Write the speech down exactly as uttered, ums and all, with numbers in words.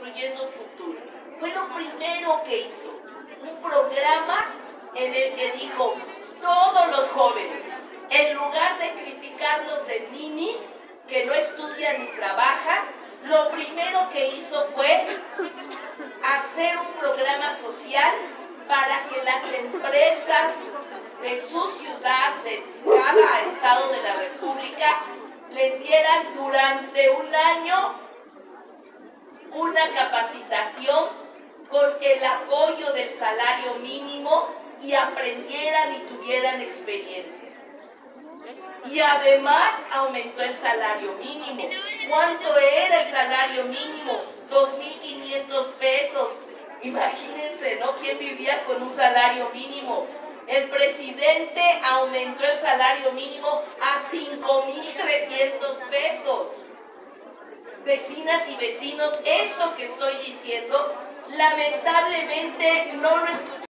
Construyendo Futuro. Fue lo primero que hizo. Un programa en el que dijo, todos los jóvenes, en lugar de criticarlos de ninis, que no estudian ni trabajan, lo primero que hizo fue hacer un programa social para que las empresas de su ciudad, de cada estado de la República, les dieran durante un año una capacitación con el apoyo del salario mínimo y aprendieran y tuvieran experiencia. Y además aumentó el salario mínimo. ¿Cuánto era el salario mínimo? dos mil quinientos pesos. Imagínense, ¿no? ¿Quién vivía con un salario mínimo? El presidente aumentó el salario mínimo a cinco mil trescientos pesos. Vecinas y vecinos, esto que estoy diciendo, lamentablemente no lo escuché.